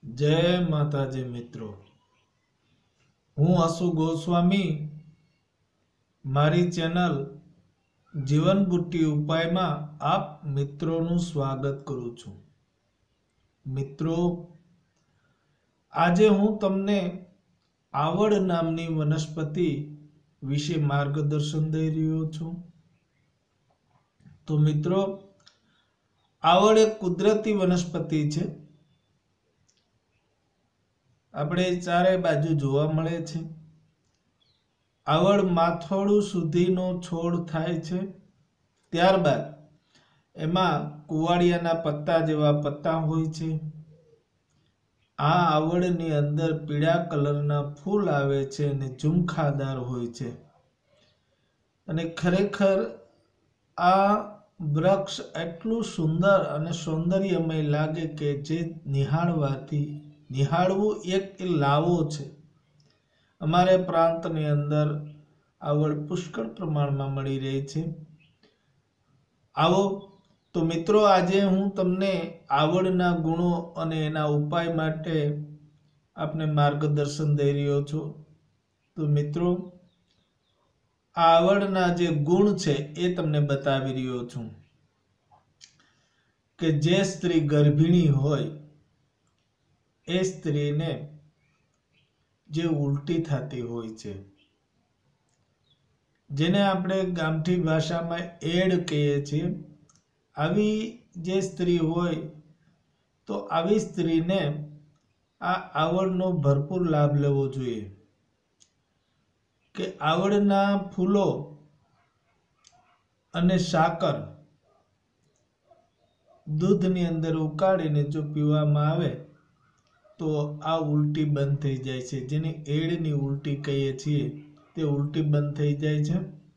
जय माताजी मित्रों। हूँ आसु गोस्वामी मारी चेनल जीवन बुट्टी उपाय में आप मित्रों स्वागत करूँ छूं। मित्रों, आजे हूँ तमने आवड़ नामनी वनस्पति विषे मार्गदर्शन दई रह्यो छूं। तो मित्रों, आवड़ एक कुदरती वनस्पति छे। આપણે ચારે બાજુ જોવા મળે છે। આવડ માથોડું સુધીનો છોડ થાય છે। ત્યારબાદ એમાં કુવાડિયાના પત્તા જેવા પત્તા હોય છે। આ આવડની અંદર પીળા કલરના ફૂલ આવે છે અને ઝુમખાદાર હોય છે। અને ખરેખર આ વૃક્ષ એટલું સુંદર અને સૌંદર્યમય લાગે કે જે નિહાળવું એક લાવો છે। અમારે પ્રાંતની અંદર આવડ પુષ્કળ પ્રમાણમાં મળી રહી છે। આવો તો મિત્રો, આજે હું તમને આવડના ગુણો અને એના ઉપાય માટે આપને માર્ગદર્શન દઈ રહ્યો છું। તો મિત્રો, આવડના જે ગુણ છે એ તમને બતાવી રહ્યો છું કે જે સ્ત્રી ગર્ભિણી હોય એ સ્ત્રીને જે ઉલટી થતી હોય છે, જેને આપણે ગામઠી ભાષામાં એડ કહીએ છીએ, આવી જે સ્ત્રી હોય તો આવી સ્ત્રીને આ આવડનો ભરપૂર લાભ લેવો જોઈએ। કે આવડના ફૂલો અને સાકર દૂધની અંદર ઉકાળીને જો પીવામાં આવે તો આ ઉલટી બંધ થઈ જાય છે। જેને એડની ઉલટી કહીએ છીએ તે ઉલટી બંધ થઈ જાય છે।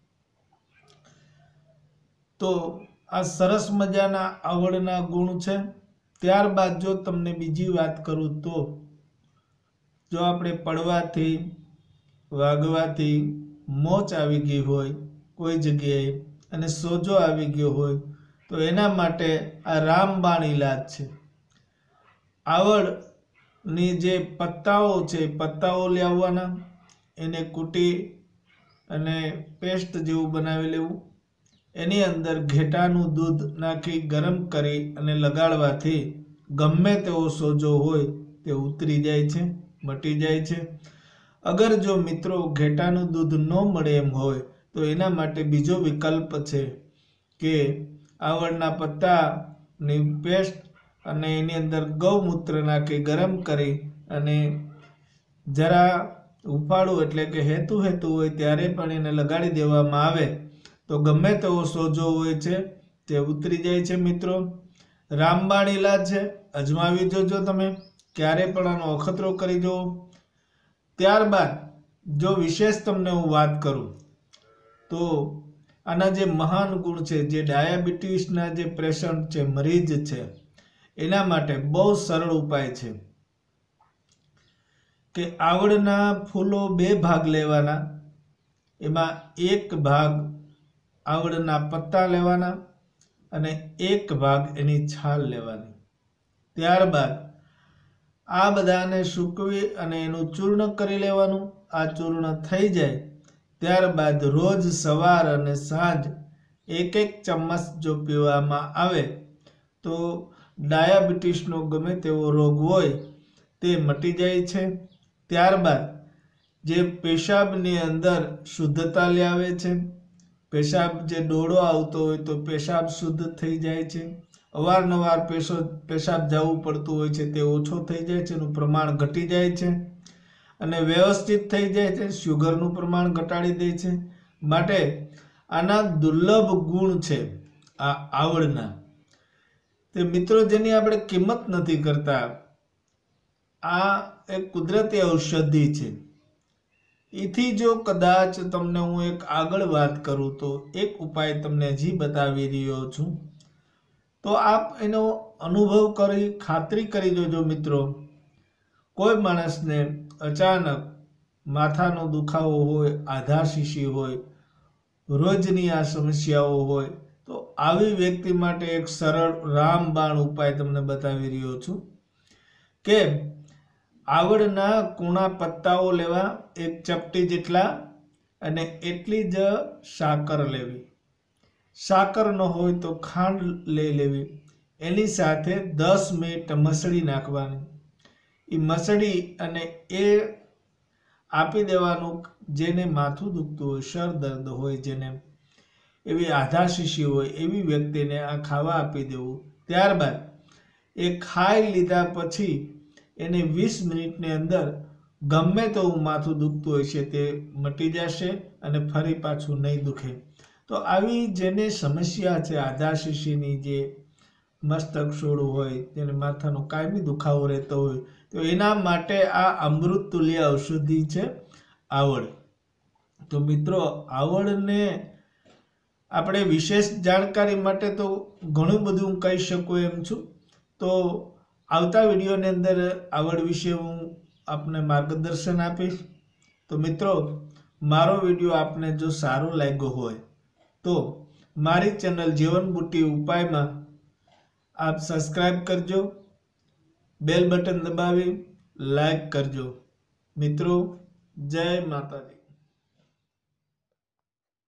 તો આ સરસ મજાના આવડના ગુણ છે। ત્યારબાદ જો તમને બીજી વાત કરું તો જો આપણે પડવાથી વાગવાથી મોચ આવી ગઈ હોય કોઈ જગ્યાએ અને સોજો આવી ગયો હોય તો એના માટે આ રામબાણ ઈલાજ છે। આવડ ની જે પત્તાઓ છે, પત્તાઓ લેવાના, એને કૂટી અને પેસ્ટ જેવું બનાવી લેવું। એની અંદર ઘેટાનું દૂધ નાખી ગરમ કરી અને લગાડવાથી ગમે તેવો સોજો હોય તે ઉતરી જાય છે, મટી જાય છે। અગર જો મિત્રો ઘેટાનું દૂધ ન મળે એમ હોય તો એના માટે બીજો વિકલ્પ છે કે આવડના પત્તાની પેસ્ટ અને એની અંદર ગૌમૂત્ર નાખી ગરમ કરી અને જરા ઉફાળું એટલે કે હેતુ હોય ત્યારે પણ એને લગાડી દેવામાં આવે તો ગમે તેવો સોજો હોય છે તે ઉતરી જાય છે। મિત્રો, રામબાણ ઈલાજ છે, અજમાવી જોજો તમે, ક્યારે પણ આનો અખતરો કરી જુઓ। ત્યારબાદ જો વિશેષ તમને હું વાત કરું તો આના જે મહાન ગુણ છે, જે ડાયાબિટીસના જે પેશન્ટ છે, મરીજ છે, એના માટે બહુ સરળ ઉપાય છે કે આવડના ફૂલો 2 ભાગ લેવાના, એમાં એક ભાગ આવડના પત્તા લેવાના અને એક ભાગ એની છાલ લેવાની। ત્યારબાદ આ બધાને સૂકવી અને એનું ચૂર્ણ કરી લેવાનું। આ ચૂર્ણ થઈ જાય ત્યારબાદ રોજ સવાર અને સાંજ 1-1 ચમચ જો પીવામાં આવે તો ડાયાબિટીસનો ગમે તેવો રોગ હોય તે મટી જાય છે। ત્યારબાદ જે પેશાબની અંદર શુદ્ધતા લાવે છે, પેશાબ જે ડોળો આવતો હોય તો પેશાબ શુદ્ધ થઈ જાય છે। અવારનવાર પેશાબ જવું પડતું હોય છે તે ઓછો થઈ જાય છે, એનું પ્રમાણ ઘટી જાય છે અને વ્યવસ્થિત થઈ જાય છે, શુગરનું પ્રમાણ ઘટાડી દે છે। માટે આના દુર્લભ ગુણ છે આ આવડના, તે મિત્રો જેની આપણે કિંમત નથી કરતા। આ એક કુદરતી ઔષધિ છે। એથી જો કદાચ તમને હું એક આગળ વાત કરું તો એક ઉપાય તમને હજી બતાવી રહ્યો છું, તો આપ એનો અનુભવ કરી ખાતરી કરી જોજો। મિત્રો, કોઈ માણસને અચાનક માથાનો દુખાવો હોય, આધાશીશી હોય, રોજની આ સમસ્યાઓ હોય તો આવી વ્યક્તિ માટે એક સરળ રામબાણ ઉપાય તમને બતાવી રહ્યો છું કે આવડના કૂણા પત્તાઓ લેવા, એક ચપટી જેટલા, અને એટલી જ સાકર લેવી. સાકર ન હોય તો ખાંડ લઈ લેવી. એની સાથે 10 મિનિટ મસળી નાખવાની. એ મસળી અને એ આપી દેવાનું જેને માથું દુખતું હોય, સર દર્દ હોય, જેને એવી આધા શીશી હોય એવી વ્યક્તિને આ ખાવા આપી દેવું. ત્યારબાદ એ ખાઈ લીધા પછી એને 20 મિનિટની અંદર ગમે તેવું માથું દુખતું હોય છે તે મટી જશે અને ફરી પાછું નહીં દુખે. તો આવી જેને સમસ્યા છે આધા શીશીની, જે મસ્તક શોળું હોય, જેને માથાનો કાયમી દુખાવો રહેતો હોય, તો એના માટે આ અમૃત તુલ્ય ઔષધિ છે આવળ. તો મિત્રો, આવળને આપણે વિશેષ જાણકારી માટે તો ઘણું બધું હું કહી શકું એમ છું. તો આવતા વિડીયોની અંદર આવળ વિશે હું આપને માર્ગદર્શન આપીશ. તો મિત્રો, મારો વિડીયો આપને જો સારો લાગ્યો હોય તો મારી ચેનલ જીવન બુટી ઉપાયમાં આપ સબસ્ક્રાઈબ કરજો, બેલ બટન દબાવી લાઈક કરજો. મિત્રો, જય માતાજી.